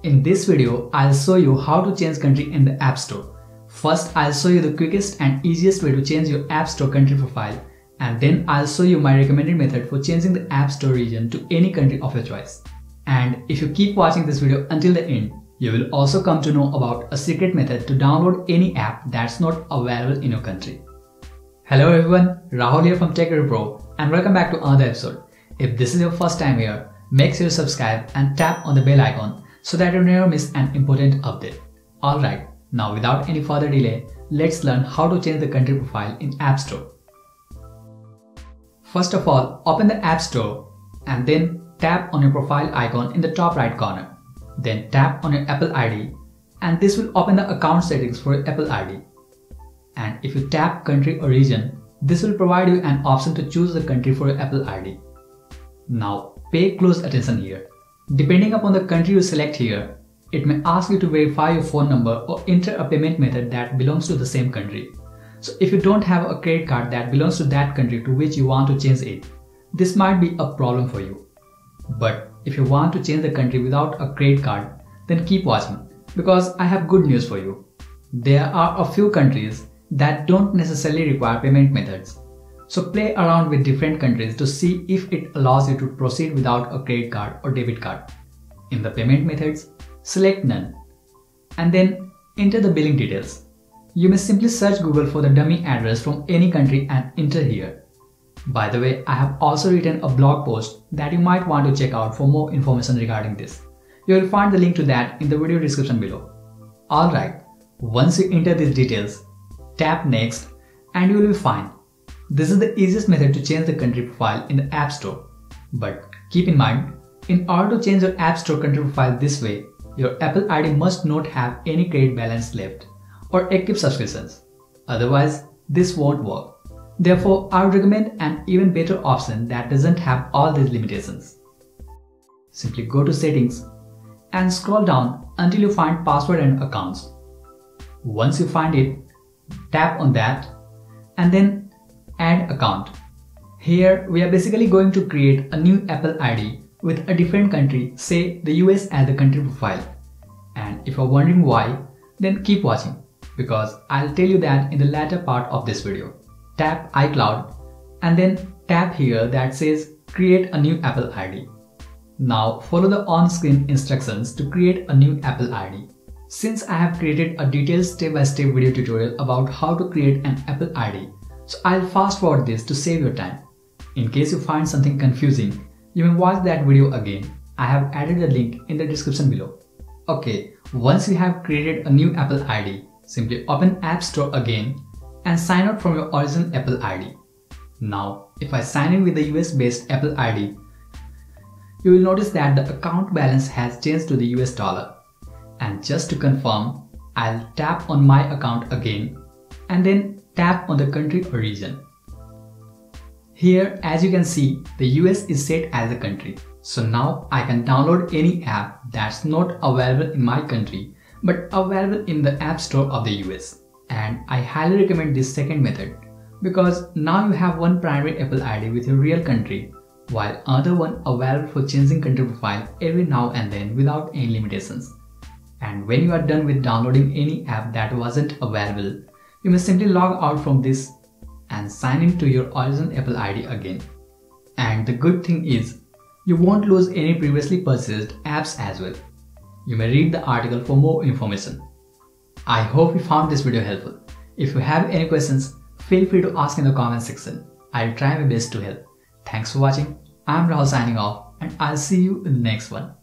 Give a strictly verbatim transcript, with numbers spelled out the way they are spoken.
in this video, I'll show you how to change country in the App Store. First, I'll show you the quickest and easiest way to change your App Store country profile, and then I'll show you my recommended method for changing the App Store region to any country of your choice. And if you keep watching this video until the end, you will also come to know about a secret method to download any app that's not available in your country. Hello everyone, Rahul here from TechReviewPro, and welcome back to another episode. If this is your first time here, make sure to subscribe and tap on the bell icon so that you never miss an important update. Alright, now without any further delay, let's learn how to change the country profile in App Store. First of all, open the App Store and then tap on your profile icon in the top right corner. Then tap on your Apple I D and this will open the account settings for your Apple I D. And if you tap country or region, this will provide you an option to choose the country for your Apple I D. Now pay close attention here. Depending upon the country you select here, it may ask you to verify your phone number or enter a payment method that belongs to the same country. So if you don't have a credit card that belongs to that country to which you want to change it, this might be a problem for you. But if you want to change the country without a credit card, then keep watching, because I have good news for you. There are a few countries that don't necessarily require payment methods. So play around with different countries to see if it allows you to proceed without a credit card or debit card. In the payment methods, select none and then enter the billing details. You may simply search Google for the dummy address from any country and enter here. By the way, I have also written a blog post that you might want to check out for more information regarding this. You will find the link to that in the video description below. Alright, once you enter these details, tap next and you will be fine. This is the easiest method to change the country profile in the App Store. But keep in mind, in order to change your App Store country profile this way, your Apple I D must not have any credit balance left or active subscriptions. Otherwise, this won't work. Therefore, I would recommend an even better option that doesn't have all these limitations. Simply go to Settings and scroll down until you find Password and Accounts. Once you find it, tap on that and then Add Account. Here we are basically going to create a new Apple I D with a different country, say the U S as the country profile. And if you're wondering why, then keep watching, because I'll tell you that in the latter part of this video. Tap iCloud and then tap here that says Create a new Apple I D. Now follow the on-screen instructions to create a new Apple I D. Since I have created a detailed step-by-step video tutorial about how to create an Apple I D, so I'll fast forward this to save your time. In case you find something confusing, you may watch that video again. I have added a link in the description below. Okay, once you have created a new Apple I D, simply open App Store again and sign out from your original Apple I D. Now, if I sign in with the U S-based Apple I D, you will notice that the account balance has changed to the U S dollar. And just to confirm, I'll tap on my account again and then tap on the country or region. Here, as you can see, the U S is set as a country. So now I can download any app that's not available in my country but available in the App Store of the U S. And I highly recommend this second method, because now you have one primary Apple I D with your real country, while another one available for changing country profile every now and then without any limitations. And when you are done with downloading any app that wasn't available, you may simply log out from this and sign in to your original Apple I D again. And the good thing is, you won't lose any previously purchased apps as well. You may read the article for more information. I hope you found this video helpful. If you have any questions, feel free to ask in the comment section. I'll try my best to help. Thanks for watching. I'm Rahul signing off, and I'll see you in the next one.